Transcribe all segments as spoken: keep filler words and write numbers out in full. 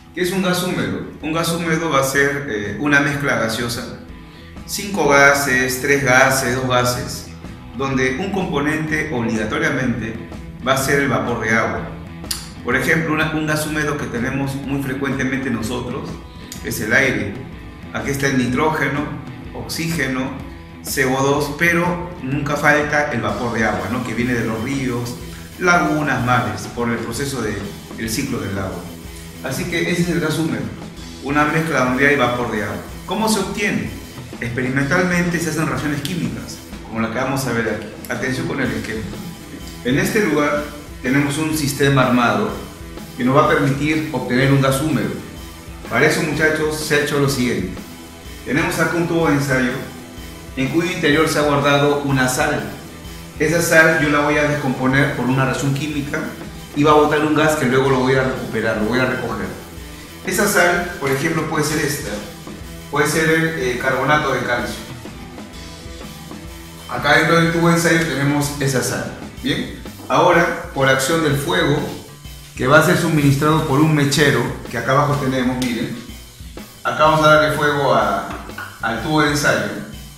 ¿Qué es un gas húmedo? Un gas húmedo va a ser eh, una mezcla gaseosa, cinco gases, tres gases, dos gases, donde un componente obligatoriamente va a ser el vapor de agua. Por ejemplo, una, un gas húmedo que tenemos muy frecuentemente nosotros es el aire. Aquí está el nitrógeno, oxígeno, C O dos, pero nunca falta el vapor de agua, ¿no? Que viene de los ríos, lagunas, mares, por el proceso del ciclo del agua. Así que ese es el gas húmedo, una mezcla donde hay vapor de agua. ¿Cómo se obtiene? Experimentalmente se hacen reacciones químicas, como la que vamos a ver aquí. Atención con el esquema. En este lugar tenemos un sistema armado que nos va a permitir obtener un gas húmedo. Para eso, muchachos, se ha hecho lo siguiente. Tenemos acá un tubo de ensayo en cuyo interior se ha guardado una sal. Esa sal yo la voy a descomponer por una reacción química y va a botar un gas que luego lo voy a recuperar, lo voy a recoger. Esa sal, por ejemplo, puede ser esta, puede ser el eh, carbonato de calcio. Acá dentro del tubo de ensayo tenemos esa sal. Bien, ahora por acción del fuego, que va a ser suministrado por un mechero, que acá abajo tenemos, miren, acá vamos a darle fuego a, al tubo de ensayo,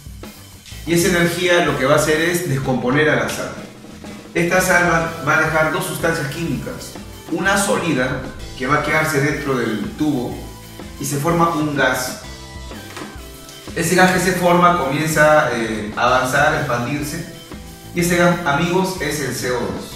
y esa energía lo que va a hacer es descomponer a la sal. Esta sal va, va a dejar dos sustancias químicas, una sólida que va a quedarse dentro del tubo y se forma un gas. Ese gas que se forma comienza eh, a avanzar, a expandirse, y ese gas, amigos, es el C O dos.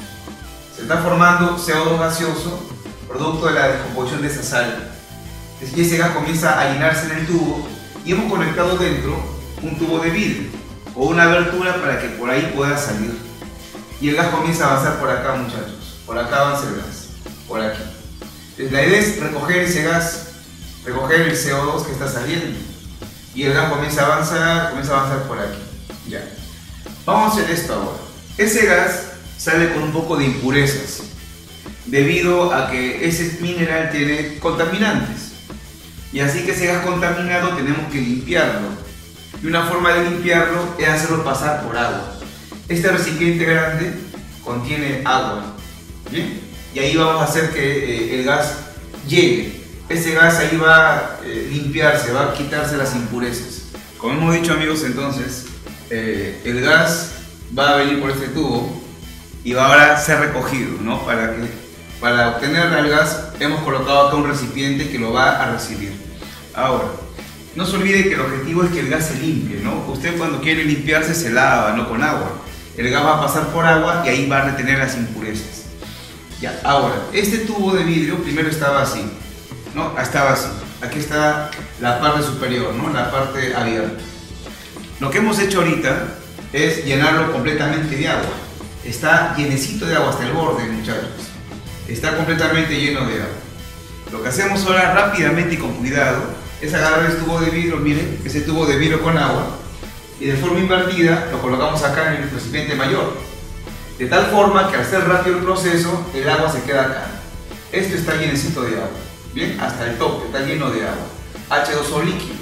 Se está formando C O dos gaseoso, producto de la descomposición de esa sal. Y ese gas comienza a llenarse en el tubo y hemos conectado dentro un tubo de vidrio o una abertura para que por ahí pueda salir. Y el gas comienza a avanzar por acá, muchachos. Por acá avanza el gas, por aquí. Entonces, la idea es recoger ese gas, recoger el C O dos que está saliendo. Y el gas comienza a avanzar, comienza a avanzar por aquí. Ya. Vamos a hacer esto ahora. Ese gas sale con un poco de impurezas, debido a que ese mineral tiene contaminantes. Y así que ese gas contaminado tenemos que limpiarlo. Y una forma de limpiarlo es hacerlo pasar por agua. Este recipiente grande contiene agua, ¿bien? Y ahí vamos a hacer que eh, el gas llegue. Ese gas ahí va a eh, limpiarse, va a quitarse las impurezas. Como hemos dicho, amigos, entonces, eh, el gas va a venir por este tubo y va ahora a ser recogido, ¿no? Para, que, para obtener el gas hemos colocado acá un recipiente que lo va a recibir. Ahora, no se olvide que el objetivo es que el gas se limpie, ¿no? Usted cuando quiere limpiarse se lava, no con agua. El gas va a pasar por agua y ahí va a retener las impurezas. Ya, ahora, este tubo de vidrio primero estaba así, ¿no? Estaba así. Aquí está la parte superior, ¿no? La parte abierta. Lo que hemos hecho ahorita es llenarlo completamente de agua. Está llenecito de agua hasta el borde, muchachos. Está completamente lleno de agua. Lo que hacemos ahora rápidamente y con cuidado es agarrar el tubo de vidrio, miren, ese tubo de vidrio con agua, y de forma invertida lo colocamos acá en el recipiente mayor, de tal forma que al ser rápido el proceso, el agua se queda acá. Esto está llenecito de agua, bien, hasta el tope, está lleno de agua, H dos O líquido.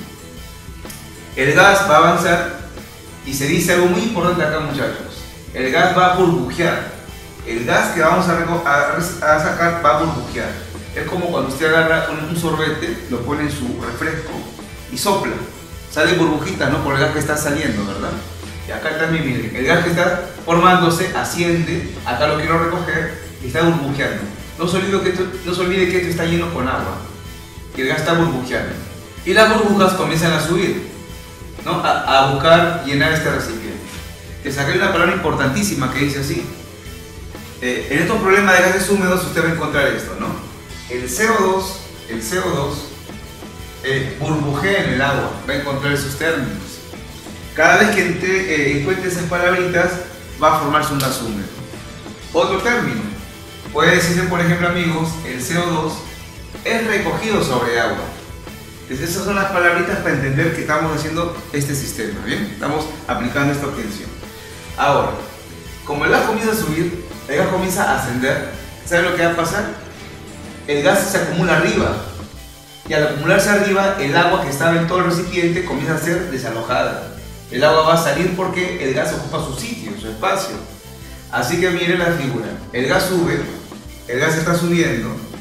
El gas va a avanzar y se dice algo muy importante acá, muchachos. El gas va a burbujear. El gas que vamos a, a, a sacar va a burbujear. Es como cuando usted agarra un, un sorbete, lo pone en su refresco y sopla. Sale burbujitas, ¿no? Por el gas que está saliendo, ¿verdad? Y acá también, miren, el gas que está formándose asciende, acá lo quiero recoger y está burbujeando. No se olvide que esto, no se olvide que esto está lleno con agua, que el gas está burbujeando. Y las burbujas comienzan a subir, ¿no? A, a buscar llenar este recipiente. Te saqué una palabra importantísima que dice así. Eh, en estos problemas de gases húmedos usted va a encontrar esto, ¿no? El C O dos, el C O dos eh, burbujea en el agua, va a encontrar esos términos. Cada vez que entre, eh, encuentre esas palabritas, va a formarse un gas húmedo. Otro término, puede decirse, por ejemplo, amigos, el C O dos es recogido sobre agua. Entonces esas son las palabritas para entender que estamos haciendo este sistema, ¿bien? Estamos aplicando esta obtención. Ahora, como el gas comienza a subir, el gas comienza a ascender, ¿sabe lo que va a pasar? El gas se acumula arriba, y al acumularse arriba, el agua que estaba en todo el recipiente comienza a ser desalojada. El agua va a salir porque el gas ocupa su sitio, su espacio. Así que miren la figura, el gas sube, el gas está subiendo,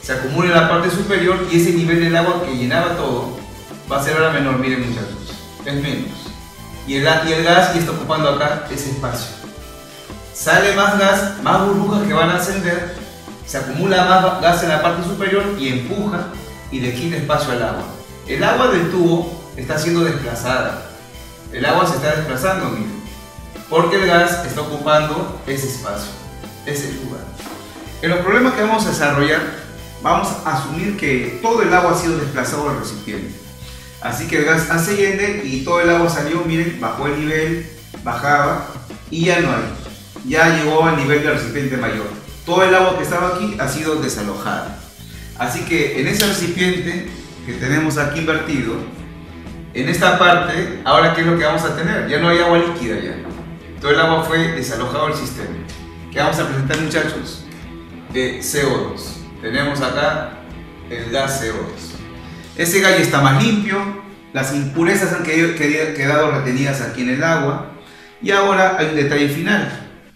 se acumula en la parte superior y ese nivel del agua que llenaba todo va a ser ahora menor, miren muchachos, es menos. Y el, y el gas que está ocupando acá ese espacio. Sale más gas, más burbujas que van a ascender, se acumula más gas en la parte superior y empuja y le quita espacio al agua. El agua del tubo está siendo desplazada. El agua se está desplazando, miren, porque el gas está ocupando ese espacio, ese lugar. En los problemas que vamos a desarrollar, vamos a asumir que todo el agua ha sido desplazado al recipiente. Así que el gas asciende y todo el agua salió, miren, bajó el nivel, bajaba y ya no hay. Ya llegó al nivel del recipiente mayor. Todo el agua que estaba aquí ha sido desalojada. Así que en ese recipiente que tenemos aquí invertido, en esta parte, ahora ¿qué es lo que vamos a tener? Ya no hay agua líquida ya. Todo el agua fue desalojado del sistema. ¿Qué vamos a presentar, muchachos? De C O dos. Tenemos acá el gas C O dos. Ese gas ya está más limpio, las impurezas han quedado retenidas aquí en el agua y ahora hay un detalle final.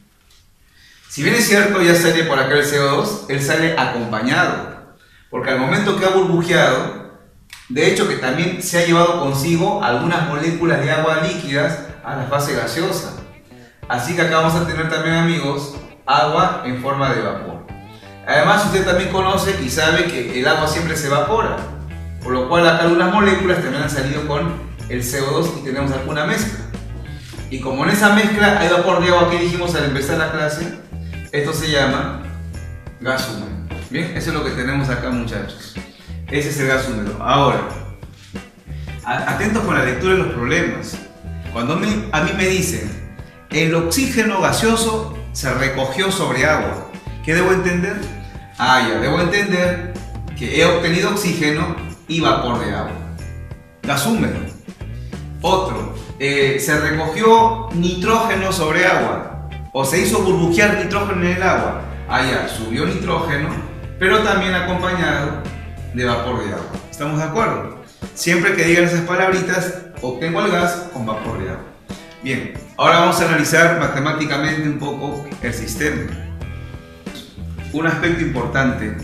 Si bien es cierto ya sale por acá el C O dos, él sale acompañado, porque al momento que ha burbujeado, de hecho que también se ha llevado consigo algunas moléculas de agua líquidas a la fase gaseosa. Así que acá vamos a tener también, amigos, agua en forma de vapor. Además, usted también conoce y sabe que el agua siempre se evapora, por lo cual acá algunas moléculas también han salido con el C O dos y tenemos alguna mezcla. Y como en esa mezcla hay vapor de agua que dijimos al empezar la clase, esto se llama gas húmedo. Bien, eso es lo que tenemos acá, muchachos. Ese es el gas húmedo. Ahora, atentos con la lectura de los problemas. Cuando me, a mí me dicen el oxígeno gaseoso se recogió sobre agua, ¿qué debo entender? Ah, ya, debo entender que he obtenido oxígeno y vapor de agua. Gas húmedo. Otro, eh, se recogió nitrógeno sobre agua o se hizo burbujear nitrógeno en el agua. Ah, ya, subió nitrógeno, pero también acompañado de vapor de agua. ¿Estamos de acuerdo? Siempre que digan esas palabritas, obtengo el gas con vapor de agua. Bien, ahora vamos a analizar matemáticamente un poco el sistema. Un aspecto importante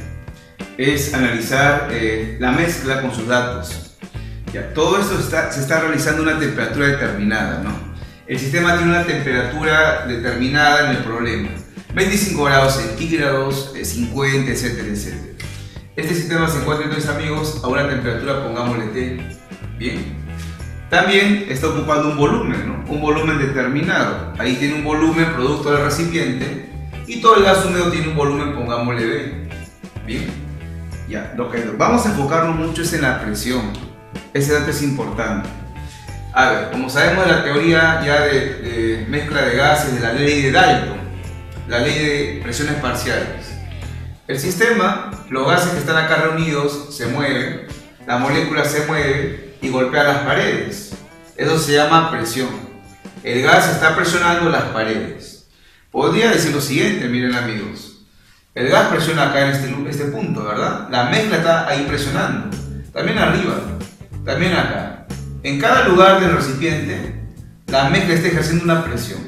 es analizar eh, la mezcla con sus datos. Ya, todo esto está, se está realizando a una temperatura determinada, ¿no? El sistema tiene una temperatura determinada en el problema. veinticinco grados centígrados, cincuenta, etcétera, etcétera. Este sistema se encuentra, entonces, amigos, a una temperatura, pongámosle T. Bien. También está ocupando un volumen, ¿no? Un volumen determinado. Ahí tiene un volumen producto del recipiente y todo el gas húmedo tiene un volumen, pongámosle B. Bien. Ya, lo que vamos a enfocarnos mucho es en la presión. Ese dato es importante. A ver, como sabemos de la teoría ya de, de mezcla de gases, de la ley de Dalton, la ley de presiones parciales. El sistema, los gases que están acá reunidos se mueven, la molécula se mueve y golpea las paredes. Eso se llama presión. El gas está presionando las paredes. Podría decir lo siguiente, miren, amigos. El gas presiona acá en este, este punto, ¿verdad? La mezcla está ahí presionando. También arriba, también acá. En cada lugar del recipiente, la mezcla está ejerciendo una presión.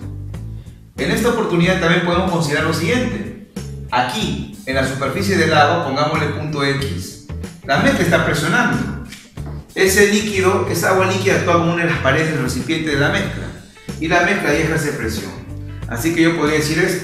En esta oportunidad también podemos considerar lo siguiente. Aquí, en la superficie del agua, pongámosle punto X. La mezcla está presionando. Ese líquido, esa agua líquida actúa como una de las paredes del recipiente de la mezcla. Y la mezcla ahí ejerce presión. Así que yo podría decir esto.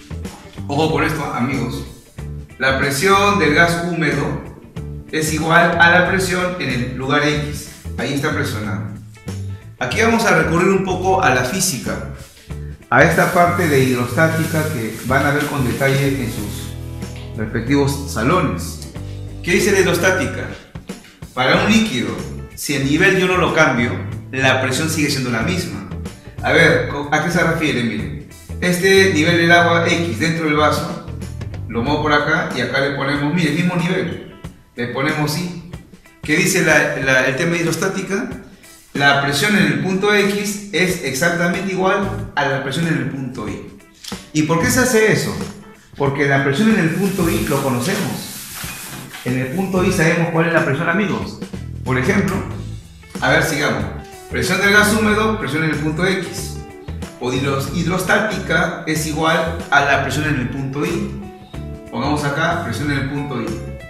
Ojo con esto, amigos. La presión del gas húmedo es igual a la presión en el lugar X. Ahí está presionando. Aquí vamos a recurrir un poco a la física, a esta parte de hidrostática que van a ver con detalle en sus respectivos salones. ¿Qué dice la hidrostática? Para un líquido, si el nivel yo no lo cambio, la presión sigue siendo la misma. A ver, ¿a qué se refiere? Miren, este nivel del agua X dentro del vaso, lo muevo por acá y acá le ponemos, mire, el mismo nivel, le ponemos Y. ¿Qué dice la, la, el tema de hidrostática? La presión en el punto X es exactamente igual a la presión en el punto Y. ¿Y por qué se hace eso? Porque la presión en el punto Y lo conocemos. En el punto Y sabemos cuál es la presión, amigos. Por ejemplo, a ver, sigamos. Presión del gas húmedo, presión en el punto X. O hidrostática es igual a la presión en el punto Y. Pongamos acá presión en el punto Y.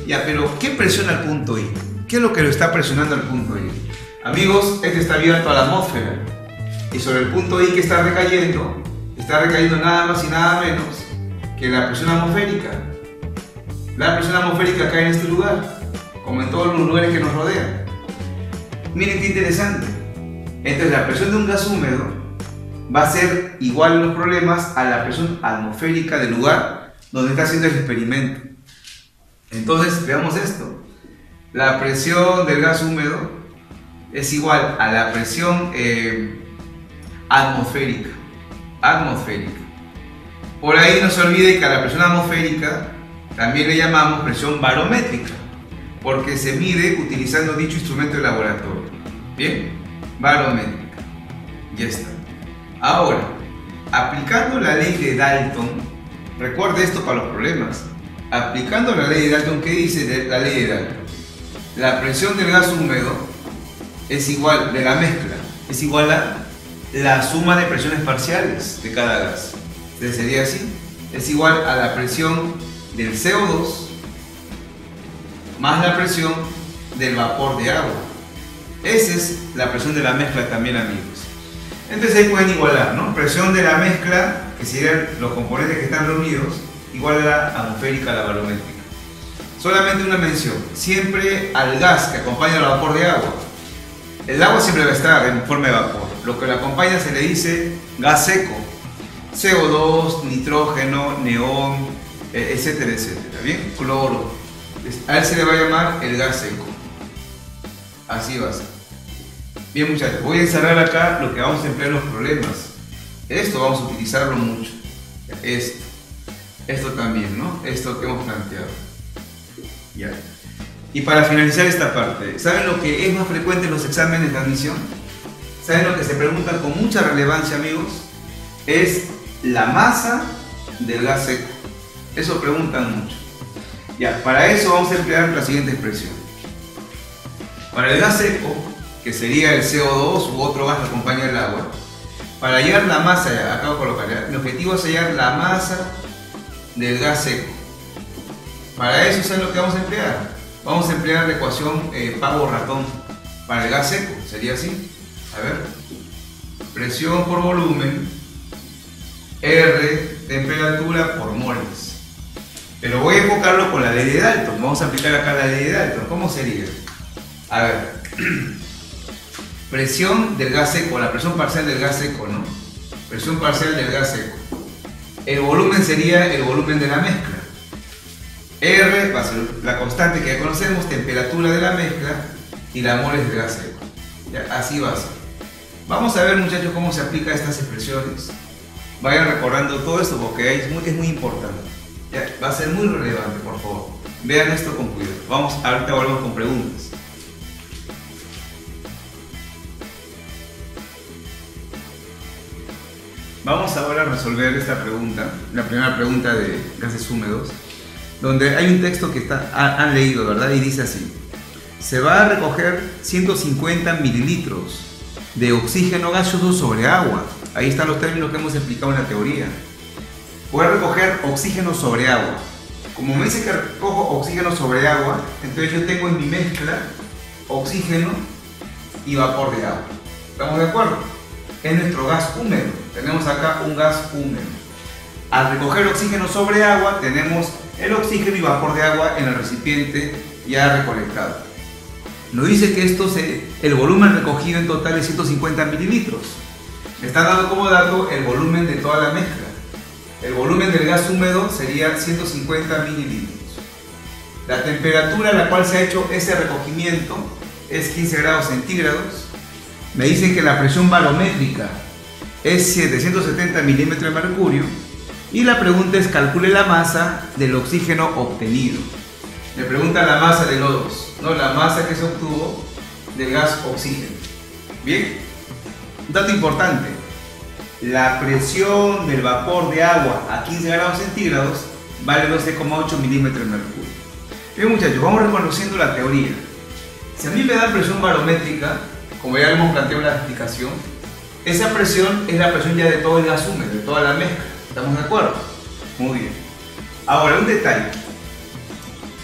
Ya, pero ¿qué presiona el punto I? ¿Qué es lo que lo está presionando al punto I? Amigos, este está abierto a la atmósfera. Y sobre el punto I que está recayendo, está recayendo nada más y nada menos que la presión atmosférica. La presión atmosférica cae en este lugar, como en todos los lugares que nos rodean. Miren qué interesante. Entonces la presión de un gas húmedo va a ser igual en los problemas a la presión atmosférica del lugar donde está haciendo el experimento. Entonces veamos esto. La presión del gas húmedo es igual a la presión eh, atmosférica. Atmosférica. Por ahí no se olvide que a la presión atmosférica también le llamamos presión barométrica, porque se mide utilizando dicho instrumento de laboratorio. Bien, barométrica. Ya está. Ahora, aplicando la ley de Dalton, recuerde esto para los problemas. Aplicando la ley de Dalton, ¿qué dice la ley de Dalton? La presión del gas húmedo es igual, de la mezcla, es igual a la suma de presiones parciales de cada gas. Entonces sería así, es igual a la presión del C O dos más la presión del vapor de agua. Esa es la presión de la mezcla también, amigos. Entonces ahí pueden igualar, ¿no? Presión de la mezcla, que serían los componentes que están reunidos, igual a la atmosférica, a la barométrica. Solamente una mención, siempre al gas que acompaña al vapor de agua. El agua siempre va a estar en forma de vapor. Lo que lo acompaña se le dice gas seco. C O dos, nitrógeno, neón, etcétera, etcétera. ¿Bien? Cloro. A él se le va a llamar el gas seco. Así va a ser. Bien, muchachos, voy a encerrar acá lo que vamos a emplear en los problemas. Esto vamos a utilizarlo mucho. Esto. Esto también, ¿no? Esto que hemos planteado. Ya. Y para finalizar esta parte, ¿saben lo que es más frecuente en los exámenes de admisión? ¿Saben lo que se pregunta con mucha relevancia, amigos? Es la masa del gas seco. Eso preguntan mucho. Ya, para eso vamos a emplear la siguiente expresión. Para el gas seco, que sería el C O dos u otro gas que acompaña el agua, para hallar la masa, acá voy a colocar, el objetivo es hallar la masa del gas seco. Para eso, ¿saben lo que vamos a emplear? Vamos a emplear la ecuación eh, pavo-ratón para el gas seco. Sería así. A ver. Presión por volumen, R, temperatura por moles. Pero voy a enfocarlo con la ley de Dalton. Vamos a aplicar acá la ley de Dalton. ¿Cómo sería? A ver. Presión del gas seco, la presión parcial del gas seco, ¿no? Presión parcial del gas seco. El volumen sería el volumen de la mezcla. R va a ser la constante que ya conocemos, temperatura de la mezcla y la moles del gas seco. Ya, así va a ser. Vamos a ver, muchachos, cómo se aplica estas expresiones. Vayan recordando todo esto porque es muy, es muy importante. Ya, va a ser muy relevante, por favor. Vean esto con cuidado. Vamos, ahorita volvemos con preguntas. Vamos ahora a resolver esta pregunta, la primera pregunta de gases húmedos, donde hay un texto que está, han leído, ¿verdad? Y dice así: se va a recoger ciento cincuenta mililitros de oxígeno gaseoso sobre agua. Ahí están los términos que hemos explicado en la teoría. Voy a recoger oxígeno sobre agua. Como me dice que recojo oxígeno sobre agua, entonces yo tengo en mi mezcla oxígeno y vapor de agua. ¿Estamos de acuerdo? Es nuestro gas húmedo. Tenemos acá un gas húmedo. Al recoger oxígeno sobre agua, tenemos el oxígeno y vapor de agua en el recipiente ya recolectado. Nos dice que esto se, el volumen recogido en total es ciento cincuenta mililitros. Me está dando como dato el volumen de toda la mezcla. El volumen del gas húmedo sería ciento cincuenta mililitros. La temperatura a la cual se ha hecho ese recogimiento es quince grados centígrados. Me dicen que la presión barométrica es setecientos setenta milímetros de mercurio. Y la pregunta es: calcule la masa del oxígeno obtenido. Me pregunta la masa del O dos, no la masa que se obtuvo del gas oxígeno. Bien, un dato importante: la presión del vapor de agua a quince grados centígrados vale doce coma ocho milímetros de mercurio. Bien, muchachos, vamos reconociendo la teoría. Si a mí me dan presión barométrica, como ya hemos planteado en la explicación, esa presión es la presión ya de todo el gas húmedo, de toda la mezcla. ¿Estamos de acuerdo? Muy bien. Ahora, un detalle.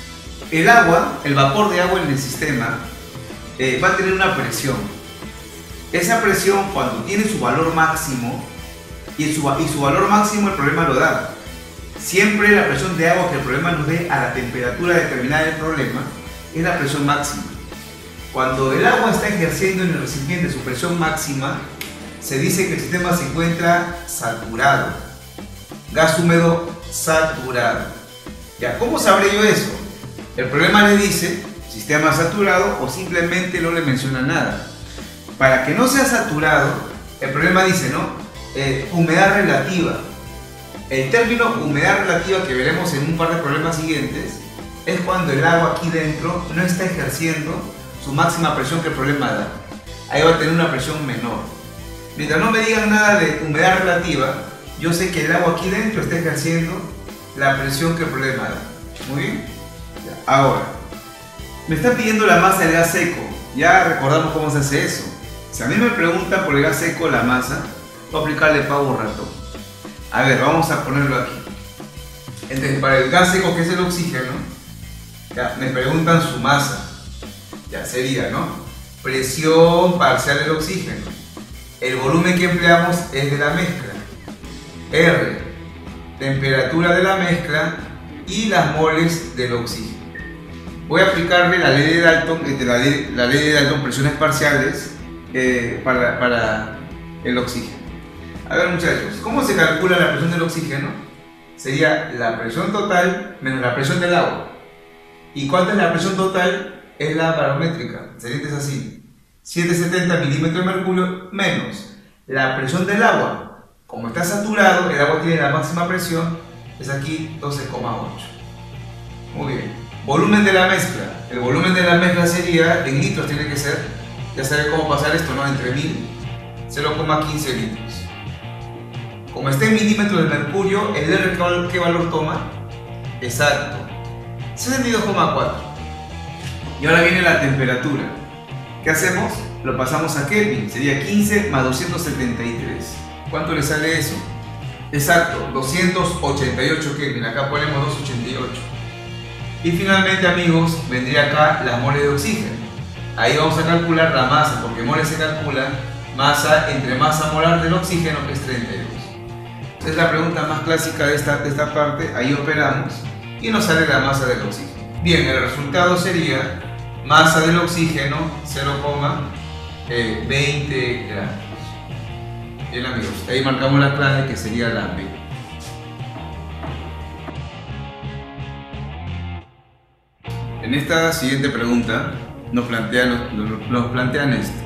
El agua, el vapor de agua en el sistema eh, va a tener una presión. Esa presión, cuando tiene su valor máximo, y su, y su valor máximo el problema lo da. Siempre la presión de agua que el problema nos dé a la temperatura determinada del problema es la presión máxima. Cuando el agua está ejerciendo en el recipiente su presión máxima, se dice que el sistema se encuentra saturado. Gas húmedo saturado. Ya, ¿cómo sabré yo eso? El problema le dice sistema saturado o simplemente no le menciona nada. Para que no sea saturado, el problema dice, ¿no? Eh, humedad relativa. El término humedad relativa que veremos en un par de problemas siguientes es cuando el agua aquí dentro no está ejerciendo su máxima presión que el problema da. Ahí va a tener una presión menor. Mientras no me digan nada de humedad relativa, yo sé que el agua aquí dentro está ejerciendo la presión que el problema da. Muy bien. Ahora, me están pidiendo la masa del gas seco. Ya recordamos cómo se hace eso. Si a mí me preguntan por el gas seco, la masa, voy a aplicarle pavo ratón. A ver, vamos a ponerlo aquí. Entonces, para el gas seco, que es el oxígeno, ya, me preguntan su masa. Ya sería, ¿no? Presión parcial del oxígeno. El volumen que empleamos es de la mezcla. R, temperatura de la mezcla y las moles del oxígeno. Voy a aplicarle la ley de Dalton, la ley, la ley de Dalton, presiones parciales eh, para, para el oxígeno. A ver, muchachos, ¿cómo se calcula la presión del oxígeno? Sería la presión total menos la presión del agua. ¿Y cuánta es la presión total? Es la barométrica. Sería es así: setecientos setenta milímetros de mercurio menos la presión del agua. Como está saturado, el agua tiene la máxima presión, es aquí doce coma ocho. Muy bien. Volumen de la mezcla. El volumen de la mezcla sería, en litros tiene que ser, ya sabes cómo pasar esto, ¿no? Entre mil, cero coma quince litros. Como está en milímetros de mercurio, el R, ¿qué valor toma? Exacto, sesenta y dos coma cuatro. Y ahora viene la temperatura. ¿Qué hacemos? Lo pasamos a Kelvin, sería quince más doscientos setenta y tres. ¿Cuánto le sale eso? Exacto, doscientos ochenta y ocho Kelvin, acá ponemos doscientos ochenta y ocho. Y finalmente, amigos, vendría acá la mole de oxígeno. Ahí vamos a calcular la masa, porque mole se calcula masa entre masa molar del oxígeno, que es treinta y dos. Es la pregunta más clásica de esta, de esta parte. Ahí operamos y nos sale la masa del oxígeno. Bien, el resultado sería masa del oxígeno cero coma veinte gramos. Bien, amigos, ahí marcamos la clave, que sería la B. En esta siguiente pregunta nos plantean, nos, nos plantean esto.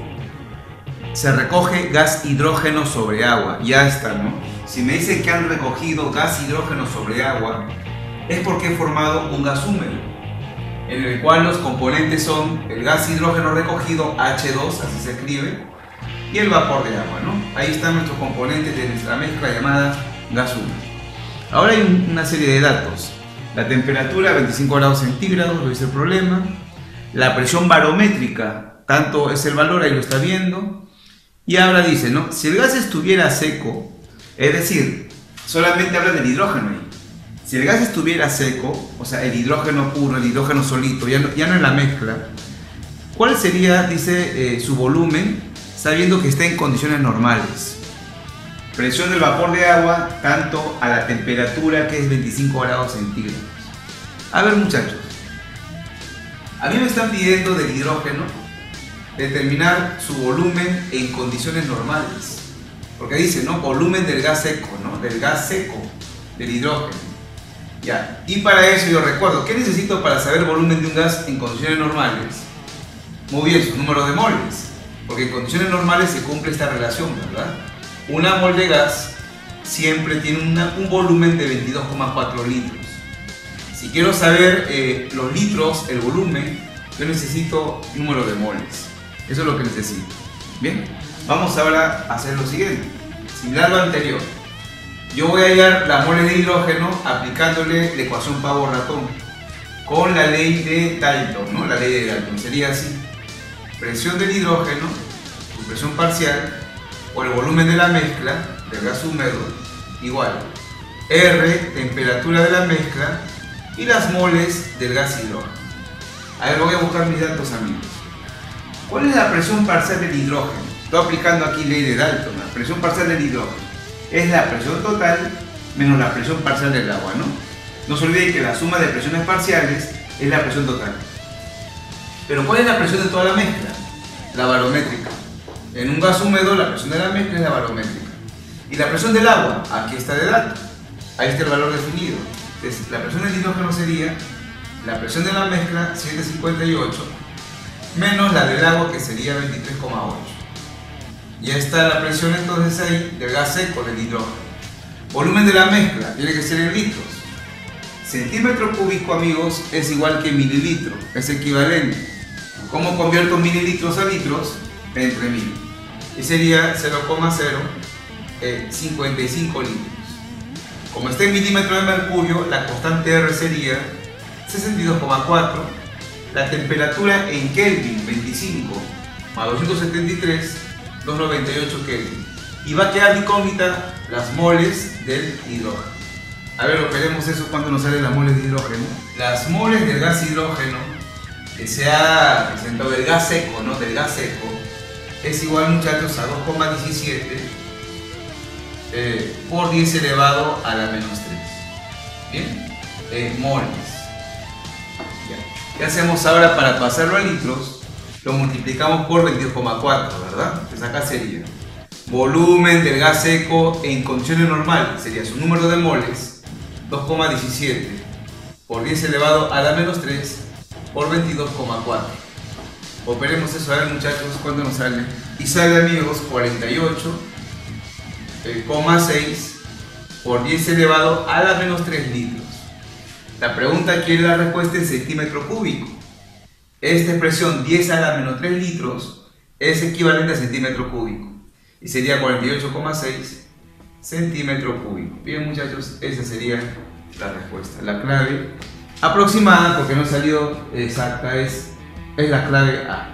Se recoge gas hidrógeno sobre agua. Ya está, ¿no? Si me dicen que han recogido gas hidrógeno sobre agua, es porque he formado un gas húmedo, en el cual los componentes son el gas hidrógeno recogido, H dos, así se escribe, y el vapor de agua, ¿no? Ahí están nuestros componentes de nuestra mezcla llamada gas húmedo. Ahora hay una serie de datos. La temperatura, veinticinco grados centígrados, lo dice el problema. La presión barométrica, tanto es el valor, ahí lo está viendo. Y ahora dice, ¿no? Si el gas estuviera seco, es decir, solamente habla del hidrógeno ahí. Si el gas estuviera seco, o sea, el hidrógeno puro, el hidrógeno solito, ya no, ya no en la mezcla, ¿cuál sería, dice, eh, su volumen, sabiendo que está en condiciones normales? Presión del vapor de agua, tanto a la temperatura, que es veinticinco grados centígrados. A ver, muchachos, a mí me están pidiendo del hidrógeno determinar su volumen en condiciones normales, porque dice, ¿no? Volumen del gas seco, ¿no? Del gas seco, del hidrógeno. Ya, y para eso yo recuerdo, ¿qué necesito para saber el volumen de un gas en condiciones normales? Muy bien, su número de moles, porque en condiciones normales se cumple esta relación, ¿verdad? Una mol de gas siempre tiene una, un volumen de veintidós coma cuatro litros. Si quiero saber eh, los litros, el volumen, yo necesito número de moles. Eso es lo que necesito. Bien, vamos ahora a hacer lo siguiente. Similar a lo anterior, yo voy a hallar la mole de hidrógeno aplicándole la ecuación Pavo-Ratón con la ley de Dalton, ¿no? La ley de Dalton sería así: presión del hidrógeno, su presión parcial, o el volumen de la mezcla del gas húmedo, igual R, temperatura de la mezcla, y las moles del gas hidrógeno. A ver, voy a buscar mis datos, amigos. ¿Cuál es la presión parcial del hidrógeno? Estoy aplicando aquí ley de Dalton. La presión parcial del hidrógeno es la presión total menos la presión parcial del agua, ¿no? No se olviden que la suma de presiones parciales es la presión total. Pero ¿cuál es la presión de toda la mezcla? La barométrica. En un gas húmedo la presión de la mezcla es la barométrica. ¿Y la presión del agua? Aquí está de Dalton. Ahí está el valor definido. Entonces, la presión del hidrógeno sería la presión de la mezcla, setecientos cincuenta y ocho, menos la del agua, que sería veintitrés coma ocho. Ya está la presión entonces ahí del gas seco, del hidrógeno. Volumen de la mezcla tiene que ser en litros. Centímetro cúbico, amigos, es igual que mililitro, es equivalente. ¿Cómo convierto mililitros a litros? Entre mil. Y sería cero coma cero cincuenta y cinco litros. Como está en milímetro de mercurio, la constante R sería sesenta y dos coma cuatro. La temperatura en Kelvin, veinticinco más doscientos setenta y tres, doscientos noventa y ocho Kelvin. Y va a quedar de incógnita las moles del hidrógeno. A ver, veremos eso cuando nos salen las moles de hidrógeno. Las moles del gas hidrógeno, que se ha presentado del gas seco, ¿no? Del gas seco, es igual, muchachos, a dos coma diecisiete eh, por diez elevado a la menos tres. Bien, eh, moles. Ya. ¿Qué hacemos ahora para pasarlo a litros? Lo multiplicamos por veintidós coma cuatro, ¿verdad? Entonces acá sería volumen del gas seco en condiciones normales, sería su número de moles, dos coma diecisiete por diez elevado a la menos tres por veintidós coma cuatro. Operemos eso, a ver, muchachos, ¿cuánto nos sale? Y sale, amigos, cuarenta y ocho coma seis por diez elevado a la menos tres litros. La pregunta quiere la respuesta en centímetro cúbico. Esta expresión diez a la menos tres litros es equivalente a centímetro cúbico y sería cuarenta y ocho coma seis centímetro cúbico. Bien, muchachos, esa sería la respuesta. La clave aproximada, porque no salió exacta, es, es la clave A.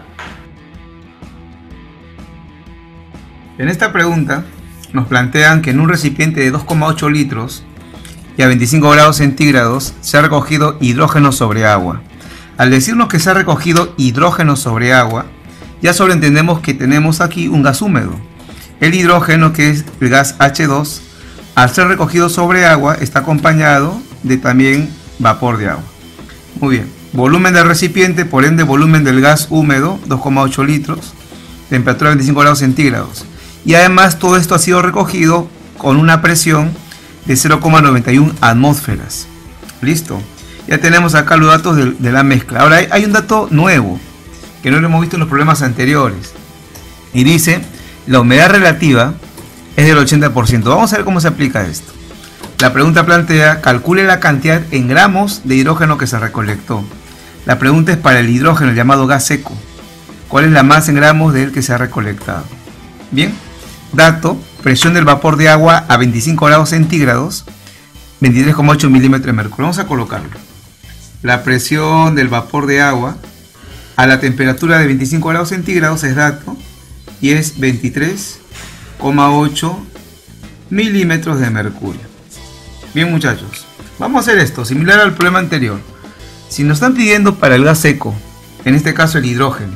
En esta pregunta nos plantean que en un recipiente de dos coma ocho litros y a veinticinco grados centígrados se ha recogido hidrógeno sobre agua. Al decirnos que se ha recogido hidrógeno sobre agua, ya sobreentendemos que tenemos aquí un gas húmedo. El hidrógeno, que es el gas H dos, al ser recogido sobre agua, está acompañado de también vapor de agua. Muy bien. Volumen del recipiente, por ende volumen del gas húmedo, dos coma ocho litros, temperatura veinticinco grados centígrados. Y además todo esto ha sido recogido con una presión de cero coma noventa y uno atmósferas. Listo. Ya tenemos acá los datos de, de la mezcla. Ahora hay, hay un dato nuevo que no lo hemos visto en los problemas anteriores. Y dice, la humedad relativa es del ochenta por ciento. Vamos a ver cómo se aplica esto. La pregunta plantea, calcule la cantidad en gramos de hidrógeno que se recolectó. La pregunta es para el hidrógeno llamado gas seco. ¿Cuál es la masa en gramos del que se ha recolectado? Bien. Dato, presión del vapor de agua a veinticinco grados centígrados, veintitrés coma ocho milímetros de mercurio. Vamos a colocarlo. La presión del vapor de agua a la temperatura de veinticinco grados centígrados es dato y es veintitrés coma ocho milímetros de mercurio. Bien, muchachos, vamos a hacer esto similar al problema anterior. Si nos están pidiendo para el gas seco, en este caso el hidrógeno,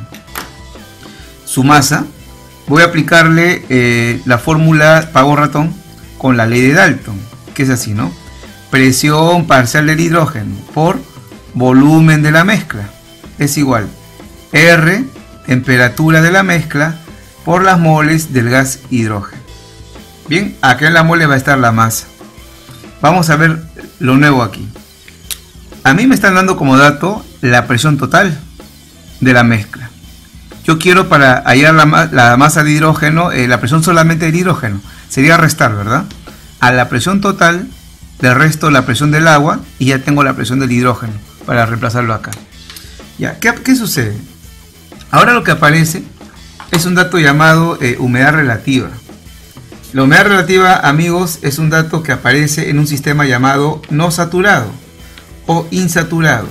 su masa, voy a aplicarle eh, la fórmula pago ratón con la ley de Dalton, que es así, ¿no? Presión parcial del hidrógeno por volumen de la mezcla es igual R, temperatura de la mezcla, por las moles del gas hidrógeno. Bien, acá en la mole va a estar la masa. Vamos a ver lo nuevo aquí. A mí me están dando como dato la presión total de la mezcla. Yo quiero, para hallar la, la masa de hidrógeno, eh, la presión solamente del hidrógeno, sería restar, ¿verdad? A la presión total del resto la presión del agua y ya tengo la presión del hidrógeno para reemplazarlo acá. Ya, ¿qué, qué sucede? Ahora lo que aparece es un dato llamado eh, humedad relativa. La humedad relativa, amigos, es un dato que aparece en un sistema llamado no saturado o insaturado.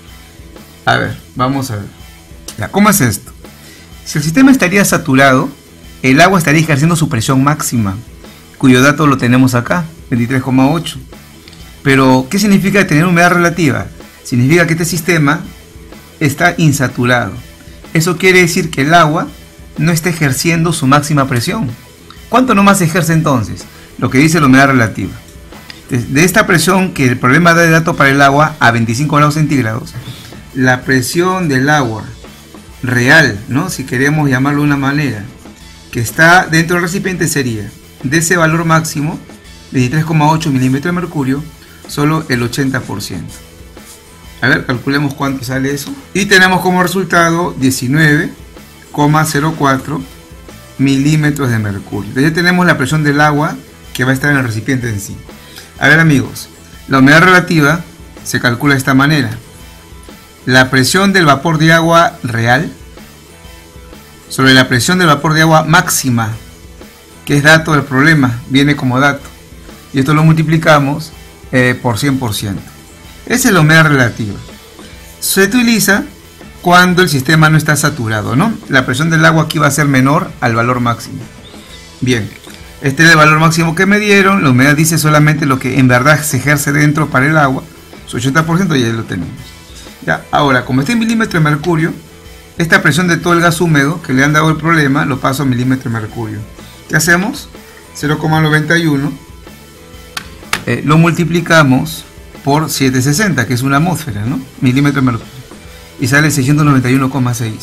A ver, vamos a ver. Ya, ¿cómo es esto? Si el sistema estaría saturado, el agua estaría ejerciendo su presión máxima, cuyo dato lo tenemos acá, veintitrés coma ocho. Pero, ¿qué significa tener humedad relativa? Significa que este sistema está insaturado. Eso quiere decir que el agua no está ejerciendo su máxima presión. ¿Cuánto nomás ejerce entonces? Lo que dice la humedad relativa. De esta presión, que el problema da de dato para el agua a veinticinco grados centígrados, la presión del agua real, ¿no?, si queremos llamarlo de una manera, que está dentro del recipiente sería de ese valor máximo, veintitrés coma ocho milímetros de mercurio, solo el ochenta por ciento. A ver, calculemos cuánto sale eso. Y tenemos como resultado diecinueve coma cero cuatro milímetros de mercurio. Entonces ya tenemos la presión del agua que va a estar en el recipiente en sí. A ver, amigos, la humedad relativa se calcula de esta manera. La presión del vapor de agua real sobre la presión del vapor de agua máxima, que es dato del problema, viene como dato. Y esto lo multiplicamos eh, por cien por ciento. Esa es la humedad relativa. Se utiliza cuando el sistema no está saturado, ¿no? La presión del agua aquí va a ser menor al valor máximo. Bien, este es el valor máximo que me dieron. La humedad dice solamente lo que en verdad se ejerce dentro para el agua. Su ochenta por ciento ya lo tenemos. Ya, ahora, como está en milímetros de mercurio, esta presión de todo el gas húmedo que le han dado el problema lo paso a milímetros de mercurio. ¿Qué hacemos? cero coma noventa y uno eh, lo multiplicamos por setecientos sesenta, que es una atmósfera, ¿no? Milímetros de mercurio. Y sale seiscientos noventa y uno coma seis.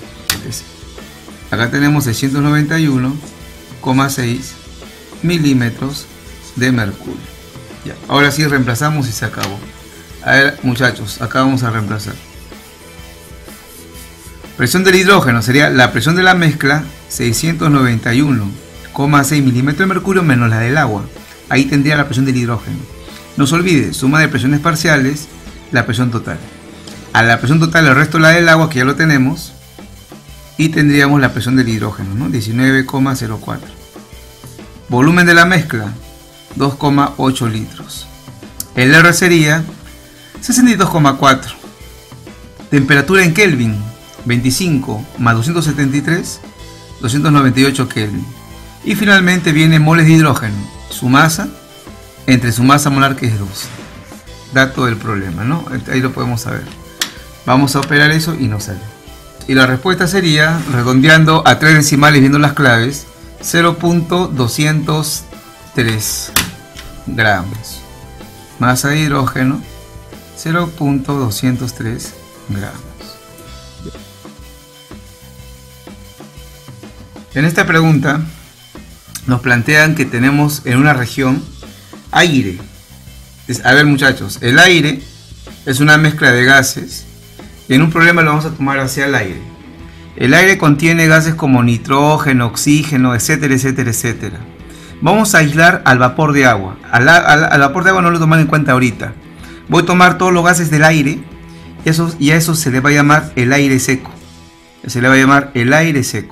Acá tenemos seiscientos noventa y uno coma seis milímetros de mercurio. Ya, ahora sí reemplazamos y se acabó. A ver, muchachos, acá vamos a reemplazar. Presión del hidrógeno sería la presión de la mezcla, seiscientos noventa y uno coma seis milímetros de mercurio menos la del agua. Ahí tendría la presión del hidrógeno. No se olvide, suma de presiones parciales, la presión total. A la presión total el resto la del agua, que ya lo tenemos, y tendríamos la presión del hidrógeno, ¿no? diecinueve coma cero cuatro. Volumen de la mezcla, dos coma ocho litros. El R sería sesenta y dos coma cuatro. Temperatura en Kelvin, veinticinco más doscientos setenta y tres, doscientos noventa y ocho Kelvin. Y finalmente viene moles de hidrógeno, su masa entre su masa molar, que es dos. Dato del problema, ¿no? Ahí lo podemos saber. Vamos a operar eso y nos sale. Y la respuesta sería, redondeando a tres decimales viendo las claves, cero punto doscientos tres gramos. Masa de hidrógeno, cero punto doscientos tres gramos. En esta pregunta nos plantean que tenemos en una región aire. A ver, muchachos, el aire es una mezcla de gases y en un problema lo vamos a tomar hacia el aire. El aire contiene gases como nitrógeno, oxígeno, etcétera, etcétera, etcétera. Vamos a aislar al vapor de agua. Al, al, al vapor de agua no lo toman en cuenta ahorita. Voy a tomar todos los gases del aire y, eso, y a eso se le va a llamar el aire seco. Se le va a llamar el aire seco.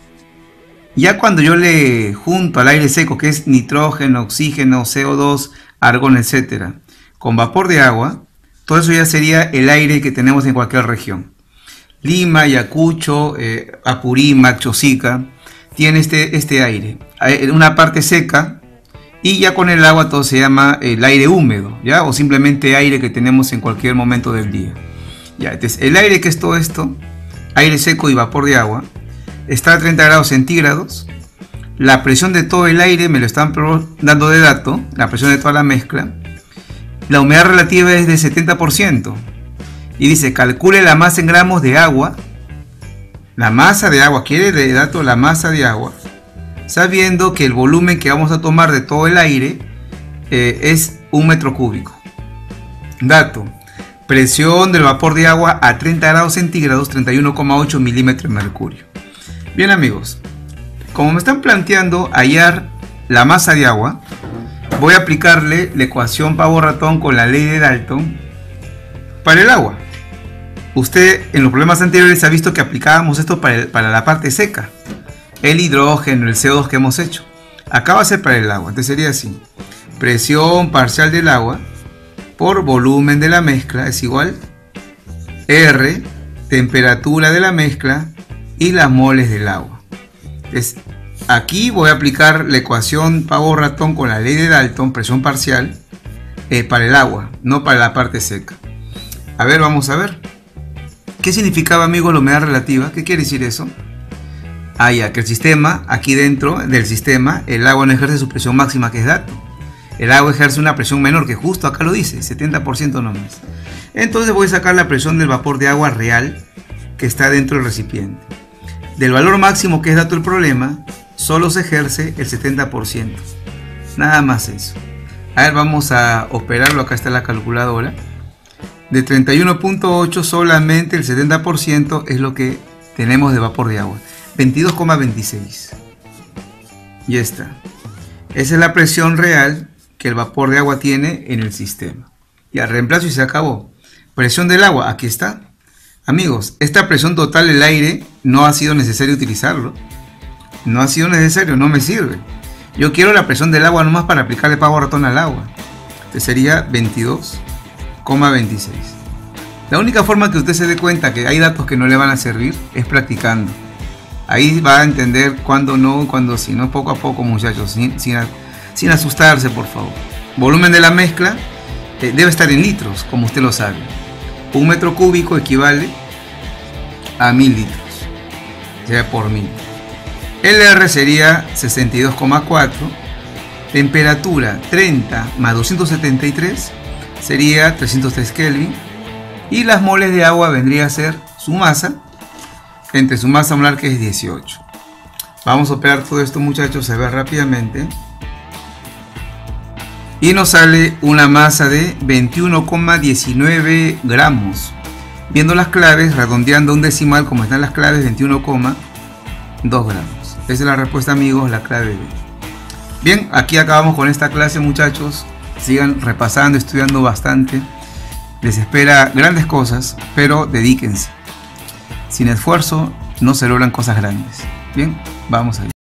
Ya cuando yo le junto al aire seco, que es nitrógeno, oxígeno, C O dos, argón, etcétera, con vapor de agua, todo eso ya sería el aire que tenemos en cualquier región. Lima, Ayacucho, eh, Apurímac, Chosica, tiene este, este aire. Hay una parte seca y ya con el agua todo se llama el aire húmedo, ¿ya? O simplemente aire que tenemos en cualquier momento del día. Ya, entonces, el aire, que es todo esto, aire seco y vapor de agua, está a treinta grados centígrados. La presión de todo el aire me lo están dando de dato, la presión de toda la mezcla. La humedad relativa es de setenta por ciento. Y dice, calcule la masa en gramos de agua. La masa de agua, quiere de dato la masa de agua, sabiendo que el volumen que vamos a tomar de todo el aire eh, es un metro cúbico. Dato, presión del vapor de agua a treinta grados centígrados, treinta y uno coma ocho milímetros de mercurio. Bien, amigos, como me están planteando hallar la masa de agua, voy a aplicarle la ecuación pavo-ratón con la ley de Dalton para el agua. Usted en los problemas anteriores ha visto que aplicábamos esto para, el, para la parte seca, el hidrógeno, el C O dos que hemos hecho. Acá va a ser para el agua, entonces sería así: presión parcial del agua por volumen de la mezcla es igual R, temperatura de la mezcla, y las moles del agua. Entonces, aquí voy a aplicar la ecuación pavo-ratón con la ley de Dalton, presión parcial, eh, para el agua, no para la parte seca. A ver, vamos a ver. ¿Qué significaba, amigos, la humedad relativa? ¿Qué quiere decir eso? Ah, ya, que el sistema, aquí dentro del sistema, el agua no ejerce su presión máxima, que es dato. El agua ejerce una presión menor, que justo acá lo dice, setenta por ciento nomás. Entonces voy a sacar la presión del vapor de agua real que está dentro del recipiente. Del valor máximo, que es dato del problema, solo se ejerce el setenta por ciento. Nada más eso. A ver, vamos a operarlo. Acá está la calculadora. De treinta y uno punto ocho, solamente el setenta por ciento es lo que tenemos de vapor de agua. veintidós coma veintiséis. Ya está. Esa es la presión real que el vapor de agua tiene en el sistema. Ya, reemplazo y se acabó. Presión del agua, aquí está. Amigos, esta presión total del aire no ha sido necesario utilizarlo. No ha sido necesario, no me sirve. Yo quiero la presión del agua nomás para aplicarle pago ratón al agua. Que sería veintidós coma veintiséis. La única forma que usted se dé cuenta que hay datos que no le van a servir es practicando. Ahí va a entender cuándo no, cuándo sí, no, poco a poco, muchachos, sin, sin, sin asustarse, por favor. Volumen de la mezcla eh, debe estar en litros, como usted lo sabe. Un metro cúbico equivale a mil litros, o sea, por mil. El R sería sesenta y dos coma cuatro. Temperatura treinta más doscientos setenta y tres sería trescientos tres Kelvin. Y las moles de agua vendría a ser su masa, entre su masa molar, que es dieciocho. Vamos a operar todo esto, muchachos, a ver rápidamente. Y nos sale una masa de veintiuno coma diecinueve gramos. Viendo las claves, redondeando un decimal como están las claves, veintiuno coma dos gramos. Esa es la respuesta, amigos, la clave B. Bien, aquí acabamos con esta clase, muchachos. Sigan repasando, estudiando bastante. Les espera grandes cosas, pero dedíquense. Sin esfuerzo no se logran cosas grandes. Bien, vamos allá.